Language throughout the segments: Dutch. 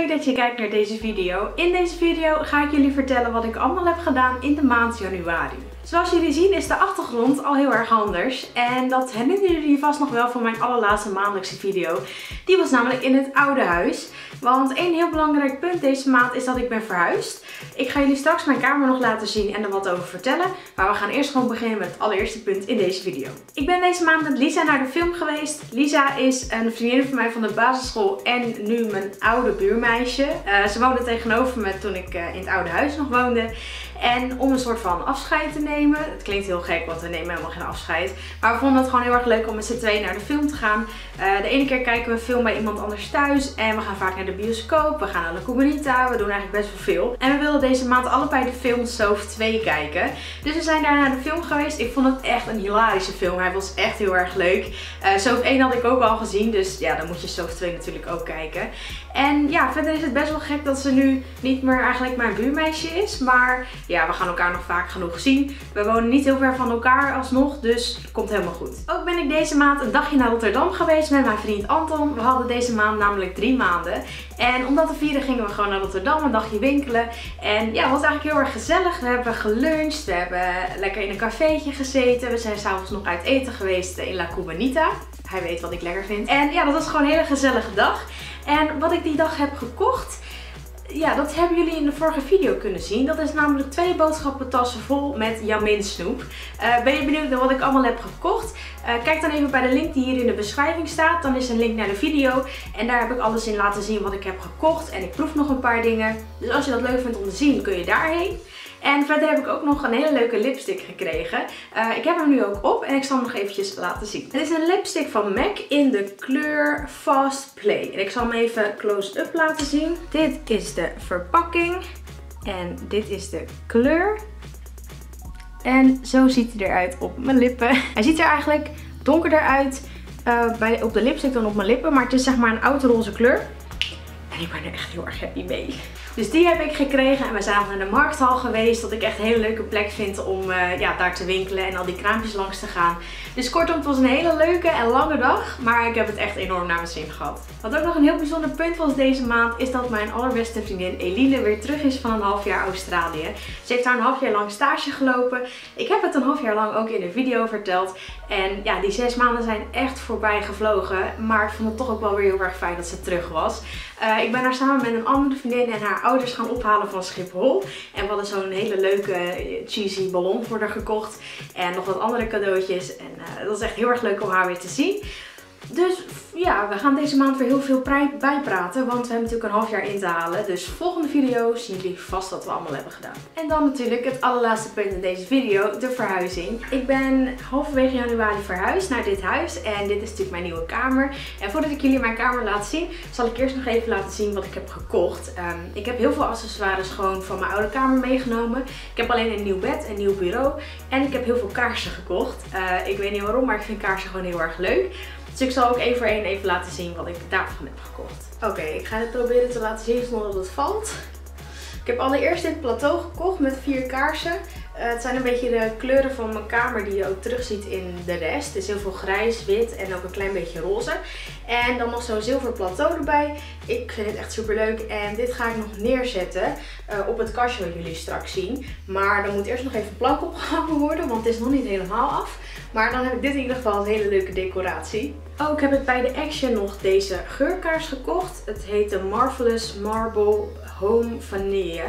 leuk dat je kijkt naar deze video. In deze video ga ik jullie vertellen wat ik allemaal heb gedaan in de maand januari. Zoals jullie zien is de achtergrond al heel erg anders. En dat herinneren jullie vast nog wel van mijn allerlaatste maandelijkse video. Die was namelijk in het oude huis. Want één heel belangrijk punt deze maand is dat ik ben verhuisd. Ik ga jullie straks mijn kamer nog laten zien en er wat over vertellen. Maar we gaan eerst gewoon beginnen met het allereerste punt in deze video. Ik ben deze maand met Lisa naar de film geweest. Lisa is een vriendin van mij van de basisschool en nu mijn oude buurmeisje. Ze woonde tegenover me toen ik in het oude huis nog woonde. En om een soort van afscheid te nemen. Het klinkt heel gek, want we nemen helemaal geen afscheid. Maar we vonden het gewoon heel erg leuk om met z'n tweeën naar de film te gaan. De ene keer kijken we een film bij iemand anders thuis. En we gaan vaak naar de bioscoop. We gaan naar La Comunita. We doen eigenlijk best wel veel. En we wilden deze maand allebei de film Soof 2 kijken. Dus we zijn daar naar de film geweest. Ik vond het echt een hilarische film. Hij was echt heel erg leuk. Soof 1 had ik ook al gezien. Dus ja, dan moet je Soof 2 natuurlijk ook kijken. En ja, verder is het best wel gek dat ze nu niet meer eigenlijk mijn buurmeisje is. Maar ja, we gaan elkaar nog vaak genoeg zien. We wonen niet heel ver van elkaar alsnog, dus het komt helemaal goed. Ook ben ik deze maand een dagje naar Rotterdam geweest met mijn vriend Anton. We hadden deze maand namelijk 3 maanden. En om dat te vieren gingen we gewoon naar Rotterdam, een dagje winkelen. En ja, het was eigenlijk heel erg gezellig. We hebben geluncht, we hebben lekker in een cafeetje gezeten. We zijn s'avonds nog uit eten geweest in La Cubanita. Hij weet wat ik lekker vind. En ja, dat was gewoon een hele gezellige dag. En wat ik die dag heb gekocht, ja, dat hebben jullie in de vorige video kunnen zien. Dat is namelijk 2 boodschappentassen vol met Jamin snoep. Ben je benieuwd naar wat ik allemaal heb gekocht? Kijk dan even bij de link die hier in de beschrijving staat. Dan is een link naar de video. En daar heb ik alles in laten zien wat ik heb gekocht. En ik proef nog een paar dingen. Dus als je dat leuk vindt om te zien, kun je daarheen. En verder heb ik ook nog een hele leuke lipstick gekregen. Ik heb hem nu ook op en ik zal hem nog eventjes laten zien. Het is een lipstick van MAC in de kleur Fast Play. En ik zal hem even close-up laten zien. Dit is de verpakking. En dit is de kleur. En zo ziet hij eruit op mijn lippen. Hij ziet er eigenlijk donkerder uit op de lipstick dan op mijn lippen. Maar het is zeg maar een oud-roze kleur. En ik ben er echt heel erg happy mee. Dus die heb ik gekregen en we zijn nog naar de markthal geweest. Dat ik echt een hele leuke plek vind om daar te winkelen en al die kraampjes langs te gaan. Dus kortom, het was een hele leuke en lange dag. Maar ik heb het echt enorm naar mijn zin gehad. Wat ook nog een heel bijzonder punt was deze maand is dat mijn allerbeste vriendin Eline weer terug is van een half jaar Australië. Ze heeft daar een half jaar lang stage gelopen. Ik heb het een half jaar lang ook in de video verteld. En ja, die 6 maanden zijn echt voorbij gevlogen. Maar ik vond het toch ook wel weer heel erg fijn dat ze terug was. Ik ben haar samen met een andere vriendin en haar ouders gaan ophalen van Schiphol. En we hadden zo'n hele leuke cheesy ballon voor haar gekocht. En nog wat andere cadeautjes. En dat was echt heel erg leuk om haar weer te zien. Dus ja, we gaan deze maand weer heel veel bijpraten, want we hebben natuurlijk een half jaar in te halen. Dus volgende video zien jullie vast wat we allemaal hebben gedaan. En dan natuurlijk het allerlaatste punt in deze video, de verhuizing. Ik ben halverwege januari verhuisd naar dit huis en dit is natuurlijk mijn nieuwe kamer. En voordat ik jullie mijn kamer laat zien, zal ik eerst nog even laten zien wat ik heb gekocht. Ik heb heel veel accessoires gewoon van mijn oude kamer meegenomen. Ik heb alleen een nieuw bed, een nieuw bureau en ik heb heel veel kaarsen gekocht. Ik weet niet waarom, maar ik vind kaarsen gewoon heel erg leuk. Dus ik zal ook één voor één even laten zien wat ik daarvan heb gekocht. Oké, ik ga dit proberen te laten zien zonder dat het valt. Ik heb allereerst dit plateau gekocht met 4 kaarsen. Het zijn een beetje de kleuren van mijn kamer die je ook terugziet in de rest. Het is heel veel grijs, wit en ook een klein beetje roze. En dan nog zo'n zilver plateau erbij. Ik vind het echt super leuk. En dit ga ik nog neerzetten op het kastje wat jullie straks zien. Maar dan moet eerst nog even plank opgehangen worden, want het is nog niet helemaal af. Maar dan heb ik dit in ieder geval een hele leuke decoratie. Ook heb ik bij de Action nog deze geurkaars gekocht. Het heet de Marvelous Marble Home Vanille.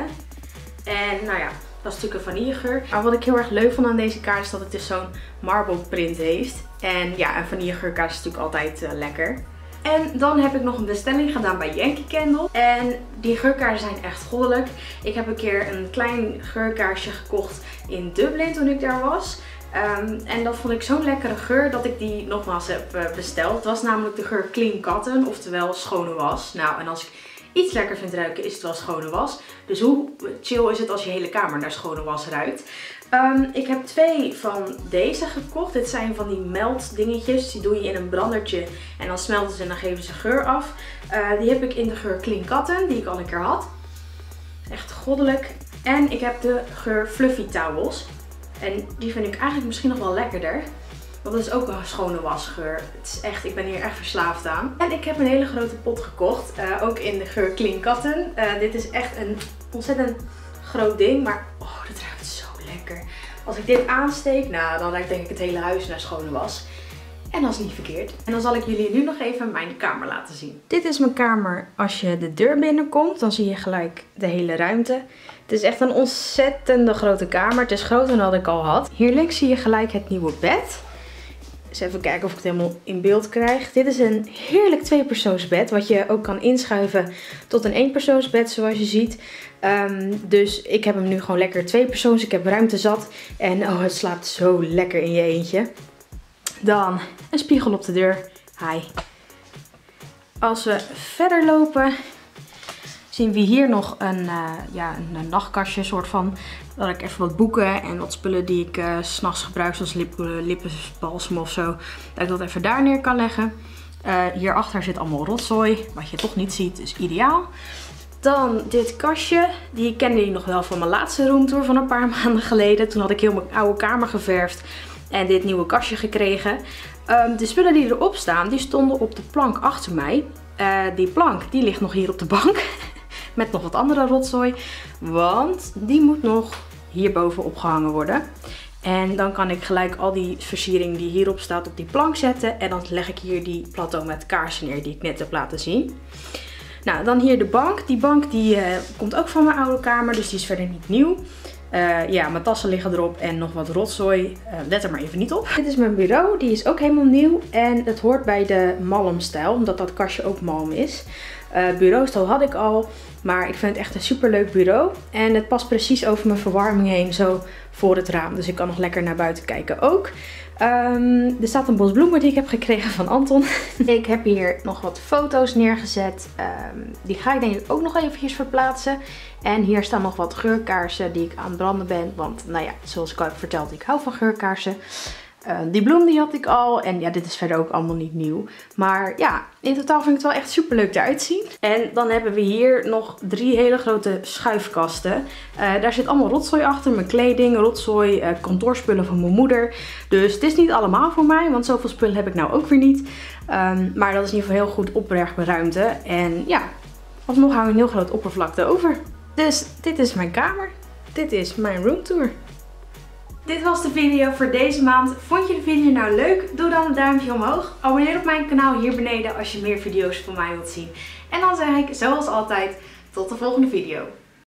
En nou ja, dat is natuurlijk een vanillegeur. Maar wat ik heel erg leuk vond aan deze kaars is dat het dus zo'n marble print heeft. En ja, een vanillegeurkaars is natuurlijk altijd lekker. En dan heb ik nog een bestelling gedaan bij Yankee Candle. En die geurkaarsen zijn echt goddelijk. Ik heb een keer een klein geurkaarsje gekocht in Dublin toen ik daar was. En dat vond ik zo'n lekkere geur dat ik die nogmaals heb besteld. Het was namelijk de geur Clean Cotton, oftewel schone was. Nou, en als ik iets lekker vind ruiken is het wel schone was. Dus hoe chill is het als je hele kamer naar schone was ruikt. Ik heb 2 van deze gekocht. Dit zijn van die melt dingetjes. Die doe je in een brandertje en dan smelten ze en dan geven ze geur af. Die heb ik in de geur Clean Cotton, die ik al een keer had. Echt goddelijk. En ik heb de geur Fluffy Towels. En die vind ik eigenlijk misschien nog wel lekkerder. Dat is ook een schone wasgeur. Het is echt, ik ben hier echt verslaafd aan. En ik heb een hele grote pot gekocht. Ook in de geur Clean Cotton. Dit is echt een ontzettend groot ding. Maar oh, dit ruikt zo lekker. Als ik dit aansteek, nou, dan ruikt denk ik het hele huis naar schone was. En dat is niet verkeerd. En dan zal ik jullie nu nog even mijn kamer laten zien. Dit is mijn kamer. Als je de deur binnenkomt, dan zie je gelijk de hele ruimte. Het is echt een ontzettende grote kamer. Het is groter dan ik al had. Hier links zie je gelijk het nieuwe bed. Dus even kijken of ik het helemaal in beeld krijg. Dit is een heerlijk 2-persoonsbed. Wat je ook kan inschuiven tot een 1-persoonsbed zoals je ziet. Dus ik heb hem nu gewoon lekker 2-persoons. Ik heb ruimte zat. En oh, het slaapt zo lekker in je eentje. Dan een spiegel op de deur. Hi. Als we verder lopen, zien we hier nog een een nachtkastje soort van. Dat ik even wat boeken en wat spullen die ik 's nachts gebruik, zoals lippenbalsem of zo. Dat ik dat even daar neer kan leggen. Hierachter zit allemaal rotzooi, wat je toch niet ziet, dus ideaal. Dan dit kastje. Die kende je nog wel van mijn laatste roomtour van een paar maanden geleden. Toen had ik heel mijn oude kamer geverfd. En dit nieuwe kastje gekregen. De spullen die erop staan, die stonden op de plank achter mij. Die plank, die ligt nog hier op de bank. Met nog wat andere rotzooi. Want die moet nog hierboven opgehangen worden. En dan kan ik gelijk al die versiering die hierop staat op die plank zetten. En dan leg ik hier die plateau met kaarsen neer die ik net heb laten zien. Nou, dan hier de bank. Die bank die komt ook van mijn oude kamer, dus die is verder niet nieuw. Ja, mijn tassen liggen erop en nog wat rotzooi. Let er maar even niet op. Dit is mijn bureau. Die is ook helemaal nieuw. En het hoort bij de malmstijl, omdat dat kastje ook malm is. Bureaustoel had ik al. Maar ik vind het echt een super leuk bureau. En het past precies over mijn verwarming heen, zo voor het raam. Dus ik kan nog lekker naar buiten kijken ook. Er staat een bos bloemen die ik heb gekregen van Anton. Ik heb hier nog wat foto's neergezet. Die ga ik denk ik ook nog eventjes verplaatsen. En hier staan nog wat geurkaarsen die ik aan het branden ben. Want nou ja, zoals ik al heb verteld, ik hou van geurkaarsen. Die bloem die had ik al. En ja, dit is verder ook allemaal niet nieuw. Maar ja, in totaal vind ik het wel echt super leuk eruit zien. En dan hebben we hier nog 3 hele grote schuifkasten. Daar zit allemaal rotzooi achter. Mijn kleding, rotzooi, kantoorspullen van mijn moeder. Dus het is niet allemaal voor mij. Want zoveel spullen heb ik nou ook weer niet. Maar dat is in ieder geval heel goed opbergruimte. En ja, alsnog hou ik een heel groot oppervlakte over. Dus dit is mijn kamer. Dit is mijn roomtour. Dit was de video voor deze maand. Vond je de video nou leuk? Doe dan een duimpje omhoog. Abonneer op mijn kanaal hier beneden als je meer video's van mij wilt zien. En dan zeg ik zoals altijd tot de volgende video.